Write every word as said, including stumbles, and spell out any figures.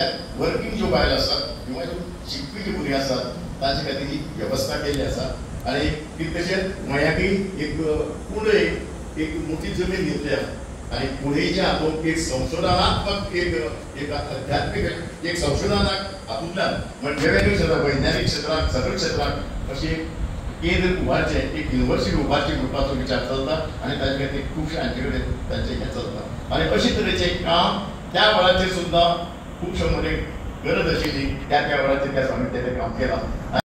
Working ज्यो बायल आसात किंवा ज्यो शिकपी ज्यो भुरगीं आसात तांचे खातीर ही वेवस्था केल्ली आसा आनी तशेंच मयाकी एक पुणे एक मोठी जमीन घेतल्या आनी पुणेच्या हातूंत एक संशोधनात्मक एक एक आध्यात्मीक एक संशोधनाक हातूंतल्यान म्हणजे वेगवेगळ्या क्षेत्रांत वैज्ञानीक क्षेत्रांत सगळ्या क्षेत्रांत अशी केंद्र उभारचे एक युनिवर्सिटी उभारची म्हणपाचो विचार चलता आनी ताचे खातीर खुबशे हांचे कडेन तांचें हें चलता आनी अशे तरेचें काम त्या वेळाचेर सुद्दां खूबशे मरे गरज आशिल्ली त्या त्या वेळाचेर त्या स्वामी तेणें काम केलां.